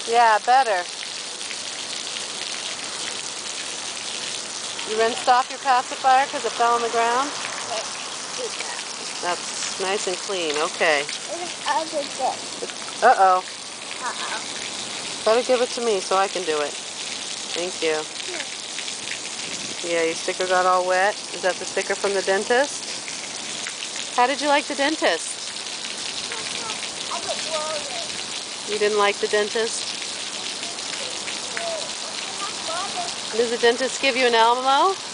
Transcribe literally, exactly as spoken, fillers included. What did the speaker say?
Yeah, better. You rinsed off your pacifier because it fell on the ground? That's nice and clean. Okay. Uh-oh. Uh-oh. Better give it to me so I can do it. Thank you. Yeah, your sticker got all wet. Is that the sticker from the dentist? How did you like the dentist? I got worried. You didn't like the dentist? Does the dentist give you an Elmo?